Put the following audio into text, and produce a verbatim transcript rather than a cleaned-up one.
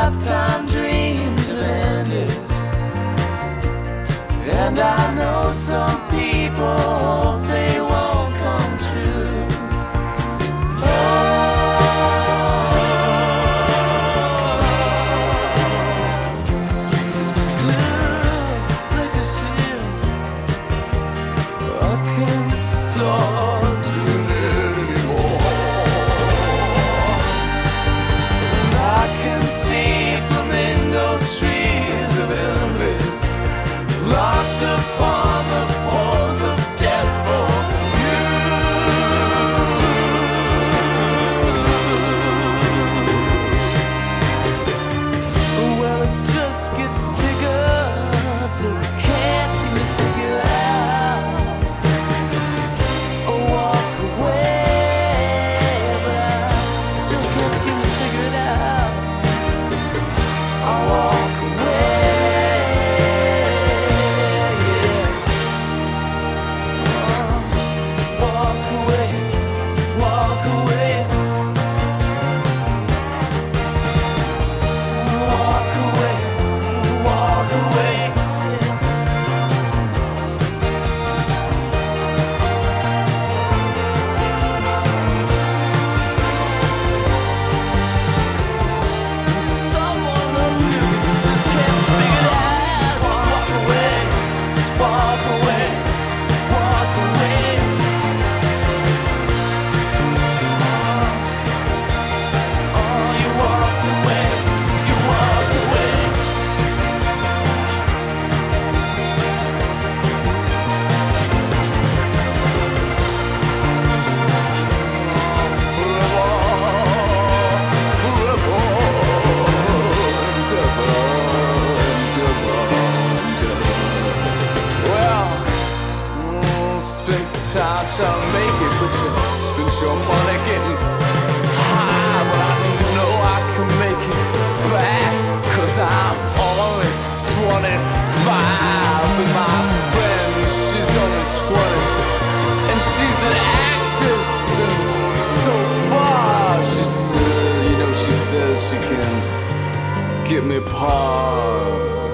lifetime dreams have ended, and I know some people hope they won't come true. Locked upon the poles of death for you. Well, it just gets bigger till I can't seem to figure out a walk away, but I still can't seem to figure it out. I walk away. Time to make it, but you spent your money getting high. But I know I can make it back, cause I'm only twenty-five. And my friend, she's only twenty, and she's an actress. And so far, she said, you know, she says she can get me par.